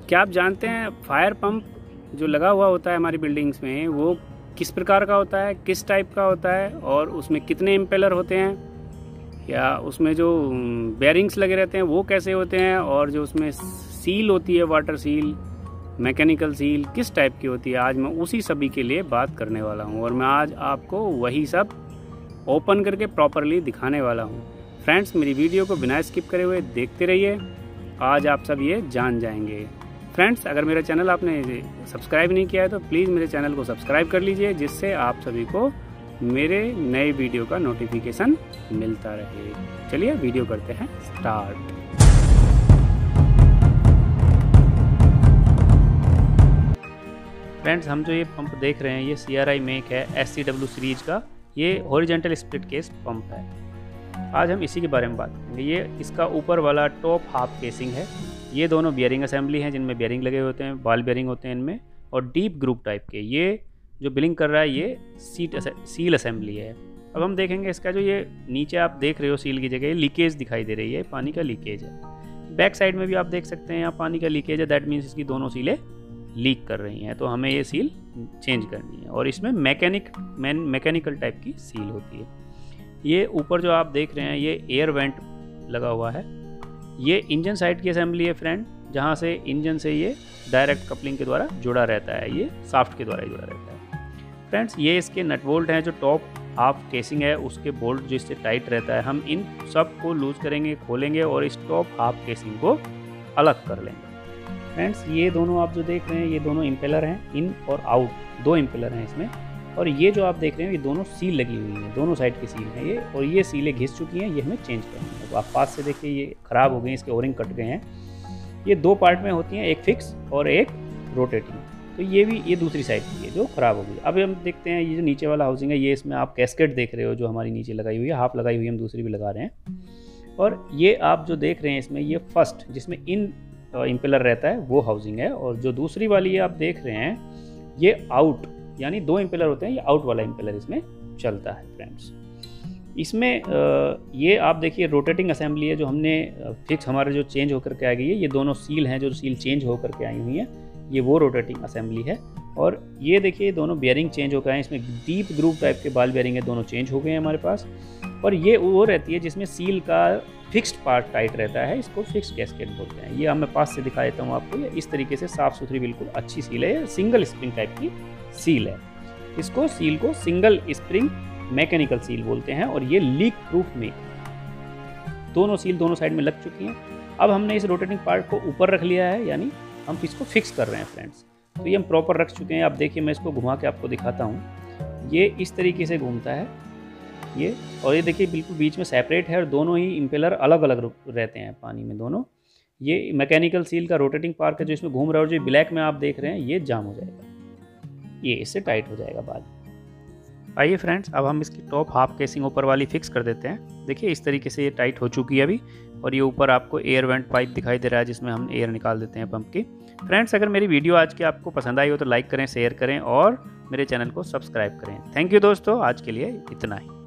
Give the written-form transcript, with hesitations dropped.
क्या आप जानते हैं फायर पंप जो लगा हुआ होता है हमारी बिल्डिंग्स में वो किस प्रकार का होता है, किस टाइप का होता है और उसमें कितने इम्पेलर होते हैं, या उसमें जो बेयरिंग्स लगे रहते हैं वो कैसे होते हैं, और जो उसमें सील होती है वाटर सील, मैकेनिकल सील किस टाइप की होती है। आज मैं उसी सभी के लिए बात करने वाला हूँ और मैं आज आपको वही सब ओपन करके प्रॉपरली दिखाने वाला हूँ। फ्रेंड्स, मेरी वीडियो को बिना स्किप करे हुए देखते रहिए, आज आप सब ये जान जाएंगे। फ्रेंड्स, अगर मेरा चैनल आपने सब्सक्राइब नहीं किया है तो प्लीज़ मेरे चैनल को सब्सक्राइब कर लीजिए, जिससे आप सभी को मेरे नए वीडियो का नोटिफिकेशन मिलता रहे। चलिए वीडियो करते हैं स्टार्ट। फ्रेंड्स, हम जो ये पंप देख रहे हैं ये CRI मेक है SCW सीरीज का, ये हॉरिजॉन्टल स्प्लिट केस पंप है। आज हम इसी के बारे में बात करेंगे। ये इसका ऊपर वाला टॉप हाफ केसिंग है, ये दोनों बियरिंग असेंबली हैं जिनमें बियरिंग लगे होते हैं, बॉल बियरिंग होते हैं इनमें, और डीप ग्रुप टाइप के। ये जो बिलिंग कर रहा है ये सील असेंबली है। अब हम देखेंगे इसका जो ये नीचे आप देख रहे हो सील की जगह लीकेज दिखाई दे रही है, पानी का लीकेज है। बैक साइड में भी आप देख सकते हैं यहाँ पानी का लीकेज है, दैट मीन्स इसकी दोनों सीलें लीक कर रही हैं, तो हमें ये सील चेंज करनी है। और इसमें मैकेनिकल टाइप की सील होती है। ये ऊपर जो आप देख रहे हैं ये एयर वेंट लगा हुआ है, ये इंजन साइड की असेंबली है फ्रेंड, जहाँ से इंजन से ये डायरेक्ट कपलिंग के द्वारा जुड़ा रहता है, ये शाफ्ट के द्वारा जुड़ा रहता है। फ्रेंड्स, ये इसके नट बोल्ट हैं, जो टॉप हाफ केसिंग है उसके बोल्ट जो इससे टाइट रहता है, हम इन सब को लूज करेंगे, खोलेंगे और इस टॉप हाफ केसिंग को अलग कर लेंगे। फ्रेंड्स, ये दोनों आप जो देख रहे हैं ये दोनों इम्पेलर हैं, इन और आउट दो इम्पेलर हैं इसमें। और ये जो आप देख रहे हैं ये दोनों सील लगी हुई हैं, दोनों साइड की सील है ये, और ये सीलें घिस चुकी हैं, ये हमें चेंज करनी है। तो आप पास से देखिए ये ख़राब हो गई, इसके ओरिंग कट गए हैं। ये दो पार्ट में होती हैं, एक फिक्स और एक रोटेटिंग। तो ये दूसरी साइड की है जो ख़राब हो गई। अब हम देखते हैं ये जो नीचे वाला हाउसिंग है, ये इसमें आप कैस्केट देख रहे हो जो हमारी नीचे लगाई हुई है, हाफ लगाई हुई है, हम दूसरी भी लगा रहे हैं। और ये आप जो देख रहे हैं इसमें ये फर्स्ट जिसमें इन इम्पेलर रहता है वो हाउसिंग है, और जो दूसरी वाली आप देख रहे हैं ये आउट, यानी दो इम्पेलर होते हैं, ये आउट वाला इम्पेलर इसमें चलता है। फ्रेंड्स, इसमें ये आप देखिए रोटेटिंग असेंबली है जो हमने फिक्स हमारे जो चेंज होकर के आ गई है, ये दोनों सील हैं जो सील चेंज होकर के आई हुई हैं, ये वो रोटेटिंग असेंबली है। और ये देखिए दोनों बियरिंग चेंज होकर आए, इसमें डीप ग्रुप टाइप के बॉल बियरिंग है, दोनों चेंज हो गए हैं हमारे पास। और ये वो रहती है जिसमें सील का फिक्स्ड पार्ट टाइट रहता है, इसको फिक्स्ड कैस्केट बोलते हैं। ये मैं पास से दिखा देता हूँ आपको, ये इस तरीके से साफ़ सुथरी बिल्कुल अच्छी सील है, सिंगल स्प्रिंग टाइप की सील है। इसको सील को सिंगल स्प्रिंग मैकेनिकल सील बोलते हैं, और ये लीक प्रूफ में दोनों सील दोनों साइड में लग चुकी हैं। अब हमने इस रोटेटिंग पार्ट को ऊपर रख लिया है, यानी हम इसको फिक्स कर रहे हैं फ्रेंड्स। तो ये हम प्रॉपर रख चुके हैं। आप देखिए मैं इसको घुमा के आपको दिखाता हूँ, ये इस तरीके से घूमता है ये, और ये देखिए बिल्कुल बीच में सेपरेट है, और दोनों ही इम्पेलर अलग अलग रहते हैं पानी में दोनों। ये मैकेनिकल सील का रोटेटिंग पार्ट है जो इसमें घूम रहा है, और जो ब्लैक में आप देख रहे हैं ये जाम हो जाएगा, ये इससे टाइट हो जाएगा बाद। आइए फ्रेंड्स, अब हम इसकी टॉप हाफ केसिंग ऊपर वाली फिक्स कर देते हैं। देखिए इस तरीके से ये टाइट हो चुकी है अभी, और ये ऊपर आपको एयर वेंट पाइप दिखाई दे रहा है जिसमें हम एयर निकाल देते हैं पंप की। फ्रेंड्स, अगर मेरी वीडियो आज की आपको पसंद आई हो तो लाइक करें, शेयर करें और मेरे चैनल को सब्सक्राइब करें। थैंक यू दोस्तों, आज के लिए इतना ही।